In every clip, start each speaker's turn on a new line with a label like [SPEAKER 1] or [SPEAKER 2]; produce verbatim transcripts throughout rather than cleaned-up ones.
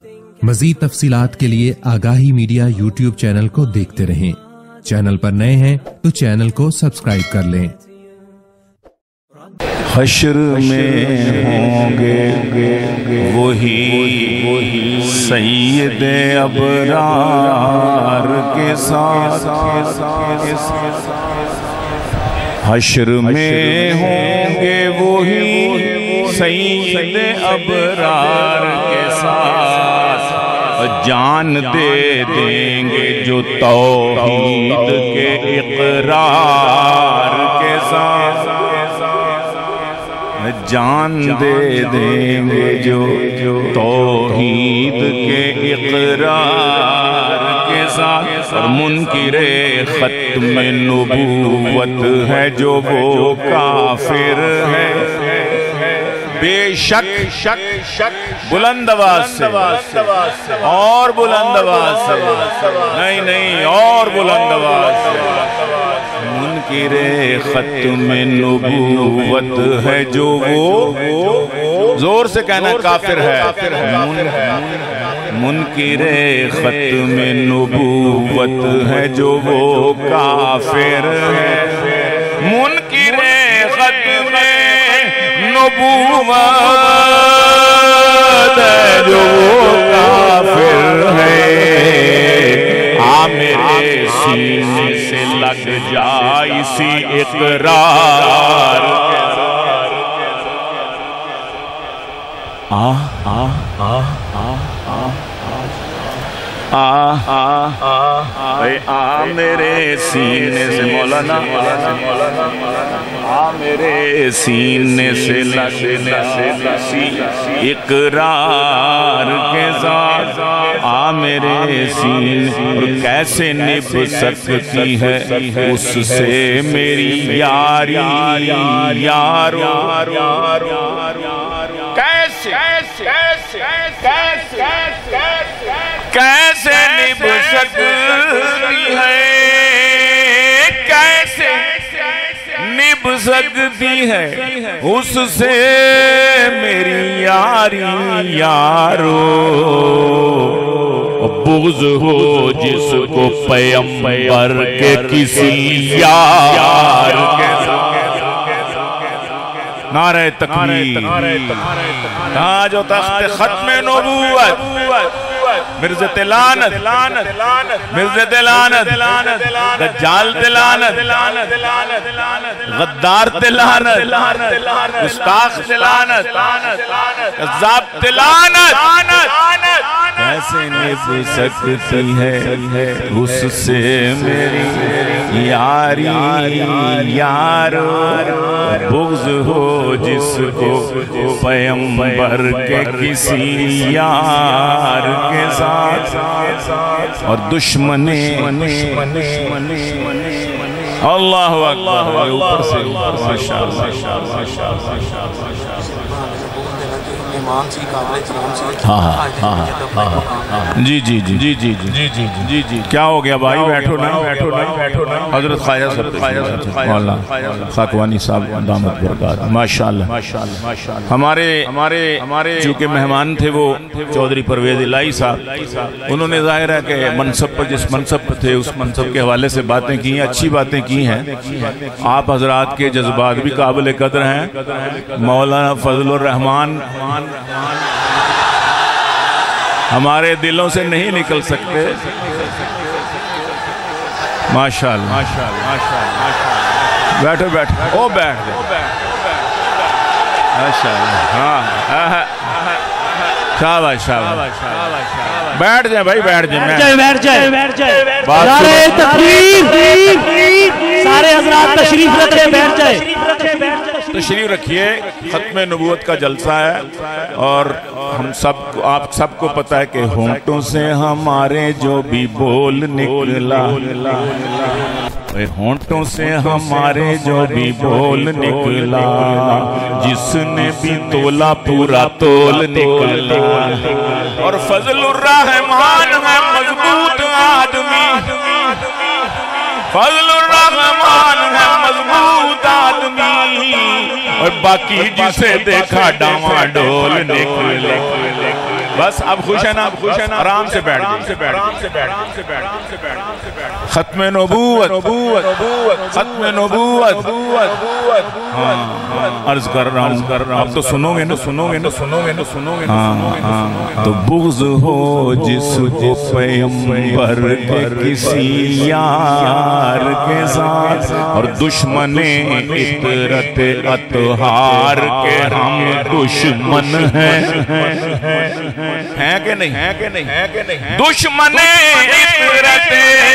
[SPEAKER 1] مزید تفصیلات کے لیے آگاہی میڈیا یوٹیوب چینل کو دیکھتے رہیں۔ چینل پر نئے ہیں تو چینل کو سبسکرائب کر لیں۔
[SPEAKER 2] حشر میں ہوں گے وہی سید ابرار کے ساتھ، حشر میں ہوں گے وہی سید ابرار کے ساتھ، جان دے دیں گے جو توحید کے اقرار کے ساتھ، جان دے دیں گے جو توحید کے اقرار کے ساتھ، اور منکر ختم نبوت ہے جو وہ کافر ہے۔ بے شک شک شک بلند آواز سے اور بلند آواز سے، نہیں نہیں اور بلند آواز سے، منکر ختم نبوت ہے جو وہ، زور سے کہنا کافر ہے، منکر ختم نبوت ہے جو وہ کافر ہے، منکر ختم نبوت ہے جو وہ کافر ہے، آ میرے سینے سے لگ جا اسی اقرار، آ آ آ آ آ میرے سینے سے، مولانا آ میرے سینے سے لگ جا اسی اقرار کے ساتھ، آ میرے سینے، اور کیسے نبھ سکتی ہے اس سے میری یاری یارو، کیسے کیسے نبھ سکتی ہے، کیسے نبھ سکتی ہے اس سے میری یاری یارو، بغض ہو جس کو پیغمبر کے کسی یار کے ساتھ، نعرہ تکبیر، تاج و تخت ختم نبوت، مرزا تلانت، مرزا تلانت، دجال تلانت، غدار تلانت، گستاخ تلانت، کذاب تلانت، کیسے نبھ سکتی ہے اس سے میری یاری یارو، بغض ہو جس کو پیغمبر کے کسی یار کے ساتھ، اور دشمنے اللہ اکبر، اوپر سے ماشاءاللہ، جی جی جی جی جی جی جی جی کیا ہو گیا بھائی؟ بیٹھو نا بیٹھو نا، حضرت خواجہ صاحب مولانا خاکوانی صاحب دامت برکات، ماشاءاللہ ہمارے ہمارے چونکہ مہمان تھے وہ چودھری پرویز الہی صاحب، انہوں نے ظاہر ہے کہ منصب پر جس منصب پر تھے اس منصب کے حوالے سے باتیں کی ہیں، اچھی باتیں کی ہیں، آپ حضرات کے جذبات بھی قابل قدر ہیں۔ مولانا فضل الرحمان ہمارے دلوں سے نہیں نکل سکتے، ماشاءاللہ، بیٹھو بیٹھو، او بیٹھ جائے، ماشاءاللہ، ہاں شاباش شاباش، بیٹھ جائیں بھائی، بیٹھ جائیں، بیٹھ جائیں، بیٹھ جائیں،
[SPEAKER 3] نعرہ تکبیر، سارے حضرات تشریف رکھیں، بیٹھ جائیں،
[SPEAKER 2] تشریف رکھیے، ختم نبوت کا جلسہ ہے، اور ہم سب آپ سب کو پتہ ہے کہ ہونٹوں سے ہمارے جو بھی بول نکلا، ہونٹوں سے ہمارے جو بھی بول نکلا، جس نے بھی تولا پورا تول نکلا، اور فضل الرحمان ہے مضبوط آدمی، فضل الرحمان ہے مضبوط آدمی، اور باقی جسے دیکھا ڈاما ڈول نکلے، بس اب خوش ہے نا خوش ہے نا آرام سے بیٹھ ختم نبوت ختم نبوت عرض کر رہا ہوں اب تو سنو گے نا سنو گے نا سنو گے نا سنو گے نا تو بغض ہو جس کو پیغمبر کے کسی یار کے ساتھ اور دشمن عطرت اطہار کے ہم دشمن ہیں ہیں کہ نہیں ہیں کہ نہیں ہیں کہ نہیں دشمن عطرت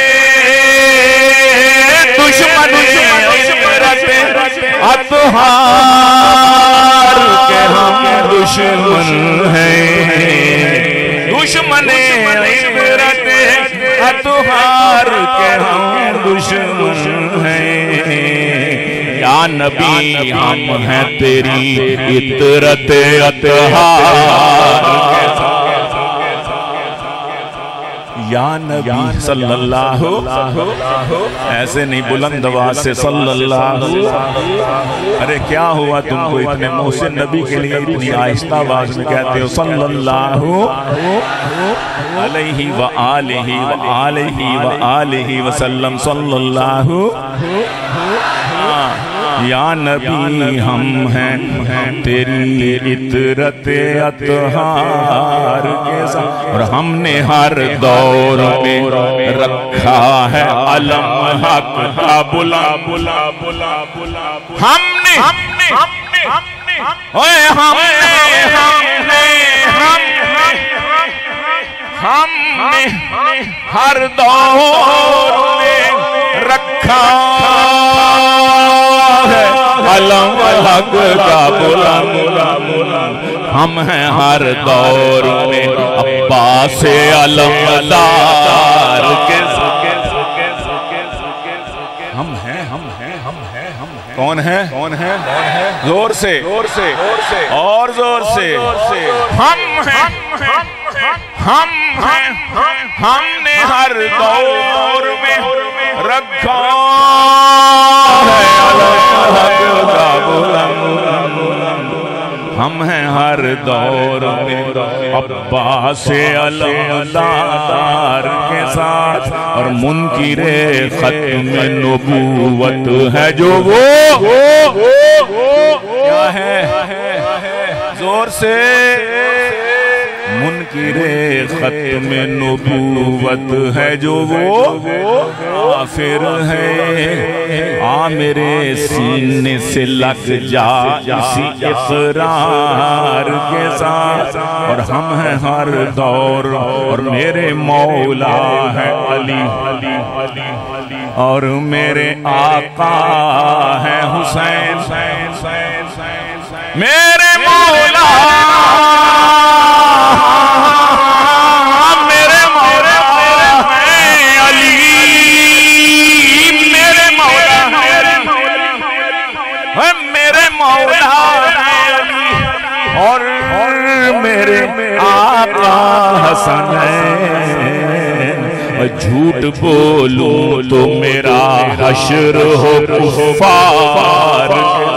[SPEAKER 2] دشمن عطرت اطہار کے ہم دشمن ہیں دشمن عطرت اطہار کے ہم دشمن ہیں یا نبی ہم ہیں تیری عطرت اطہار کے ساتھ یا نبی صلی اللہ ایسے نہیں بلند آواز سے صلی اللہ ارے کیا ہوا تم کو اتنے محسن نبی کے لیے اتنی آہستہ آواز میں کہتے ہو صلی اللہ علیہ وآلہ وآلہ وآلہ وسلم صلی اللہ یا نبی ہم ہیں تیری عطرت اطہار کے ساتھ اور ہم نے ہر دور میں رکھا ہے علم حق کا بلا بلا بلا بلا ہم نے ہم نے ہم نے ہم نے ہم نے ہم نے ہر دور میں رکھا علم حق کا بلند ہم ہیں ہر دور میں عباس علمدار کے ہم ہیں ہم ہیں ہم ہیں ہم ہیں کون ہے کون ہے زور سے زور سے اور زور سے ہم ہیں ہم ہیں ہم نے ہر دور میں رکھا ہم ہیں ہر دور میں عباس علمدار کے ساتھ اور منکر ختم نبوت ہے جو وہ کیا ہے زور سے منکر ختم نبوت ہے جو وہ کافر ہے آ میرے سینے سے لگ جا اسی اقرار کے ساتھ اور ہم ہیں ہر دور اور میرے مولا ہے علی اور میرے آقا ہے حسین میرے مولا میرے مولا ہے علی میرے مولا ہے میرے مولا ہے علی اور میرے آقا حسن ہے جھوٹ بولوں تو میرا حشر ہو کفار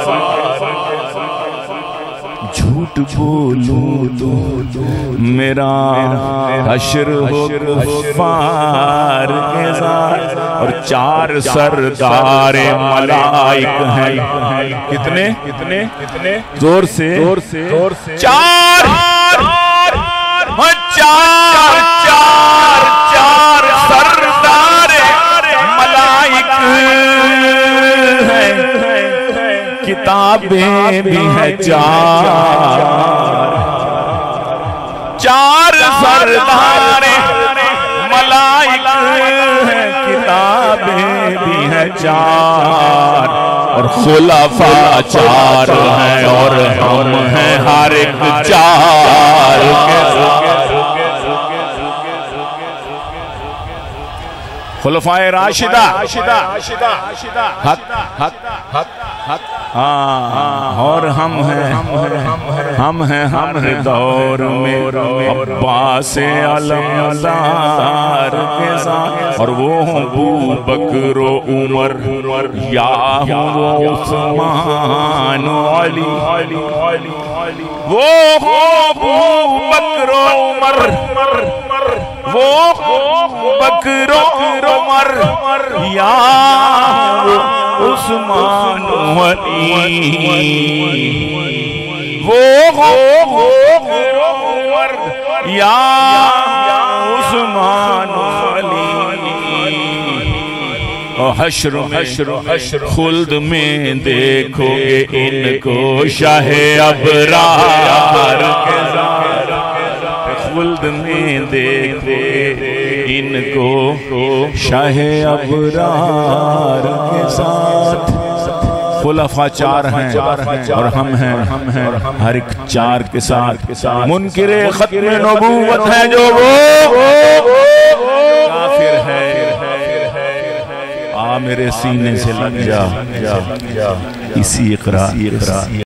[SPEAKER 2] جھوٹ بولوں تو میرا حشر ہو کفار کے ساتھ اور چار سردار ملائک ہیں کتنے کتنے کتنے زور سے زور سے چار چار چار چار سردار ملائک ہیں کتابیں بھی ہیں چار چار سردار ملائک ہیں کتابیں بھی ہیں چار اور خلفاء چار ہیں اور ہم ہیں ہر ایک چار خلفاء راشدہ حق حق حق ہاں اور ہم ہیں ہم ہیں ہم دور میں عباس علمدار کے ساتھ اور وہ ہوں ابو بکر و عمر یا ہوں وہ عثمان و علی وہ ہو ابو بکر و عمر، وہ ہو بکر و عمر، یا عثمان و علی، وہ ہو بکر و عمر، یا عثمان و علی، حشر حشر خلد میں دیکھو گے ان کو شاہ ابرار کے ساتھ، خلد میں دیکھو گے ان کو شاہ ابرار کے ساتھ۔ خلفاء چار ہیں اور ہم ہیں، ہر ایک چار کے ساتھ منکر ختم نبوت ہے جو وہ کافر ہے۔ آ میرے سینے سے لگ جا اسی اقرار